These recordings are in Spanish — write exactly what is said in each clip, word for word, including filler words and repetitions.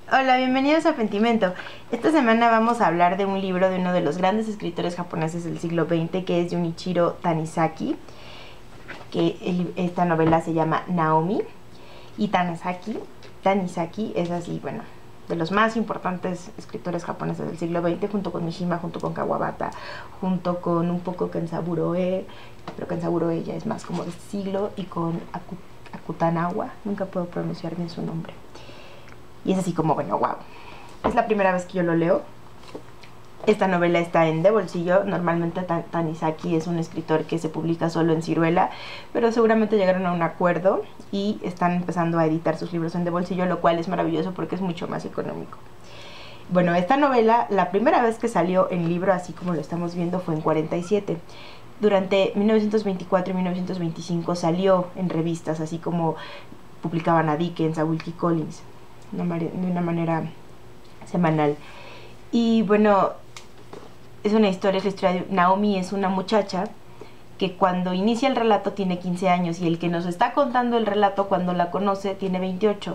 Hola, bienvenidos a Pentimento. Esta semana vamos a hablar de un libro de uno de los grandes escritores japoneses del siglo veinte, que es Junichiro Tanizaki, que el, esta novela se llama Naomi. Y Tanizaki, Tanizaki es así, bueno, de los más importantes escritores japoneses del siglo veinte, junto con Mishima, junto con Kawabata, junto con un poco Kensaburo E, pero Kensaburo E ya es más como de este siglo, y con Aku, Akutanawa, nunca puedo pronunciar bien su nombre. Y es así como, bueno, wow. Es la primera vez que yo lo leo. Esta novela está en De Bolsillo. Normalmente Tanizaki es un escritor que se publica solo en Ciruela, pero seguramente llegaron a un acuerdo y están empezando a editar sus libros en De Bolsillo, lo cual es maravilloso porque es mucho más económico. Bueno, esta novela, la primera vez que salió en libro, así como lo estamos viendo, fue en cuarenta y siete. Durante mil novecientos veinticuatro y mil novecientos veinticinco salió en revistas, así como publicaban a Dickens, a Wilkie Collins, de una manera semanal. Y bueno, es una historia, es la historia de Naomi. Es una muchacha que cuando inicia el relato tiene quince años, y el que nos está contando el relato cuando la conoce tiene veintiocho.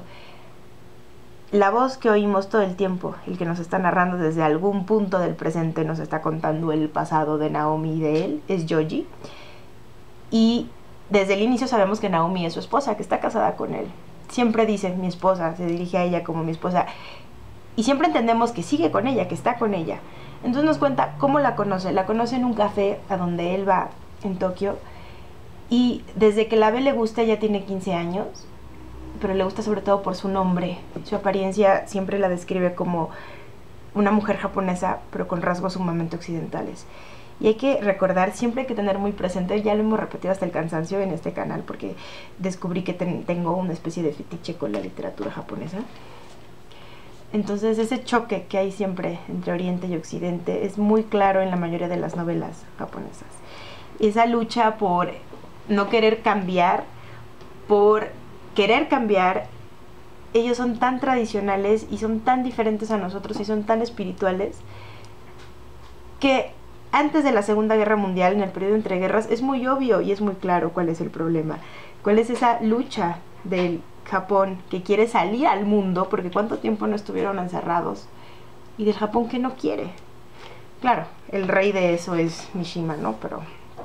La voz que oímos todo el tiempo, el que nos está narrando desde algún punto del presente, nos está contando el pasado de Naomi y de él, es Yoji. Y desde el inicio sabemos que Naomi es su esposa, que está casada con él. Siempre dice mi esposa, se dirige a ella como mi esposa, y siempre entendemos que sigue con ella, que está con ella. Entonces nos cuenta cómo la conoce. La conoce en un café a donde él va en Tokio, y desde que la ve le gusta. Ella tiene quince años, pero le gusta sobre todo por su nombre. Su apariencia siempre la describe como una mujer japonesa, pero con rasgos sumamente occidentales. Y hay que recordar, siempre hay que tener muy presente, ya lo hemos repetido hasta el cansancio en este canal, porque descubrí que ten, tengo una especie de fetiche con la literatura japonesa. Entonces ese choque que hay siempre entre Oriente y Occidente es muy claro en la mayoría de las novelas japonesas. Esa lucha por no querer cambiar, por querer cambiar. Ellos son tan tradicionales y son tan diferentes a nosotros y son tan espirituales que antes de la Segunda Guerra Mundial, en el periodo entre guerras, es muy obvio y es muy claro cuál es el problema. Cuál es esa lucha del Japón que quiere salir al mundo, porque cuánto tiempo no estuvieron encerrados, y del Japón que no quiere. Claro, el rey de eso es Mishima, ¿no? Pero...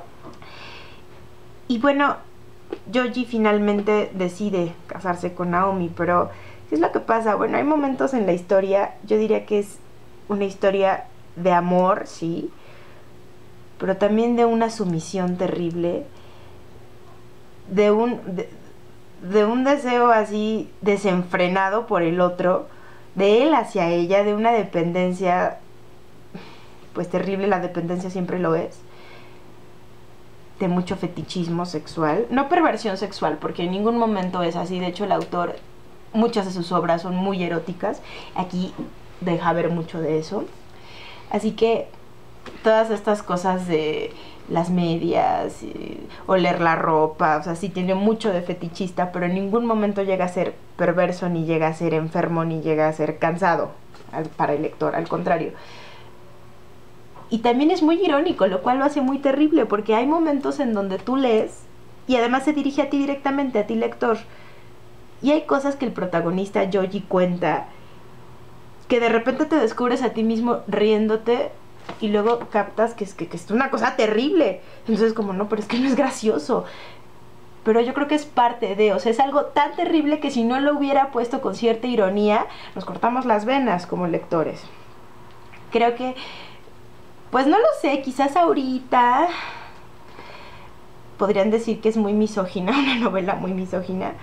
Y bueno, Yoji finalmente decide casarse con Naomi, pero ¿qué es lo que pasa? Bueno, hay momentos en la historia, yo diría que es una historia de amor, sí, pero también de una sumisión terrible, de un, de, de un deseo así desenfrenado por el otro, de él hacia ella, de una dependencia pues terrible. La dependencia siempre lo es, de mucho fetichismo sexual, no perversión sexual, porque en ningún momento es así. De hecho, el autor, muchas de sus obras son muy eróticas, aquí deja ver mucho de eso. Así que todas estas cosas de las medias, y oler la ropa, o sea, sí tiene mucho de fetichista, pero en ningún momento llega a ser perverso, ni llega a ser enfermo, ni llega a ser cansado al, para el lector, al contrario. Y también es muy irónico, lo cual lo hace muy terrible, porque hay momentos en donde tú lees, y además se dirige a ti directamente, a ti lector, y hay cosas que el protagonista Yoji cuenta, que de repente te descubres a ti mismo riéndote, y luego captas que es, que, que es una cosa terrible. Entonces como, no, pero es que no es gracioso. Pero yo creo que es parte de, o sea, es algo tan terrible que si no lo hubiera puesto con cierta ironía, nos cortamos las venas como lectores. Creo que, pues no lo sé, quizás ahorita podrían decir que es muy misógina, una novela muy misógina.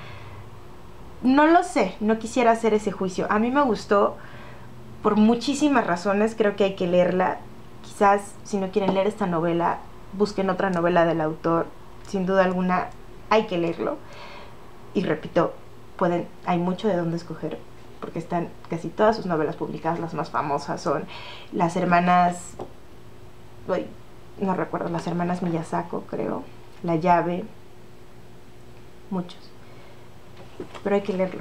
No lo sé, no quisiera hacer ese juicio. A mí me gustó por muchísimas razones, creo que hay que leerla. Quizás si no quieren leer esta novela, busquen otra novela del autor. Sin duda alguna hay que leerlo. Y repito, pueden, hay mucho de dónde escoger, porque están casi todas sus novelas publicadas. Las más famosas son las hermanas, uy, no recuerdo, las hermanas Miyazaki, creo, La llave, muchos. Pero hay que leerlo.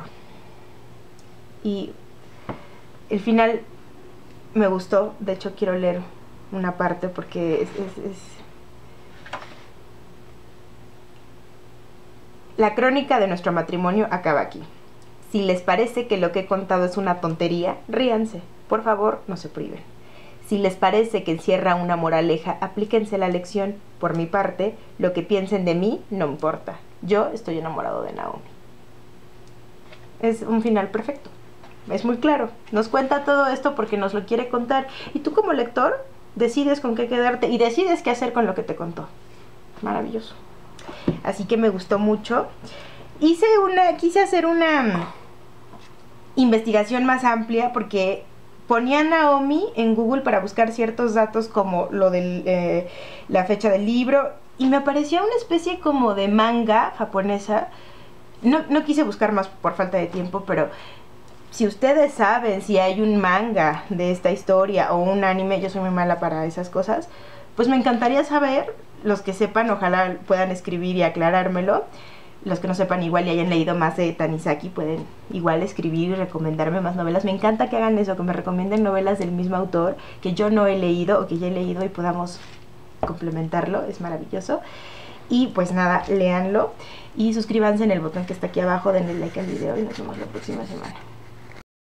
Y el final me gustó, de hecho quiero leer una parte porque es, es, es... La crónica de nuestro matrimonio acaba aquí. Si les parece que lo que he contado es una tontería, ríanse. Por favor, no se priven. Si les parece que encierra una moraleja, aplíquense la lección. Por mi parte, lo que piensen de mí no importa. Yo estoy enamorado de Naomi. Es un final perfecto. Es muy claro. Nos cuenta todo esto porque nos lo quiere contar. Y tú como lector decides con qué quedarte y decides qué hacer con lo que te contó. Maravilloso. Así que me gustó mucho. Hice una, quise hacer una investigación más amplia porque ponía Naomi en Google para buscar ciertos datos como lo de eh, la fecha del libro y me aparecía una especie como de manga japonesa. No, no quise buscar más por falta de tiempo, pero si ustedes saben si hay un manga de esta historia o un anime, yo soy muy mala para esas cosas, pues me encantaría saber. Los que sepan, ojalá puedan escribir y aclarármelo. Los que no sepan igual y hayan leído más de Tanizaki pueden igual escribir y recomendarme más novelas. Me encanta que hagan eso, que me recomienden novelas del mismo autor que yo no he leído o que ya he leído y podamos complementarlo. Es maravilloso. Y pues nada, léanlo y suscríbanse en el botón que está aquí abajo, denle like al video y nos vemos la próxima semana.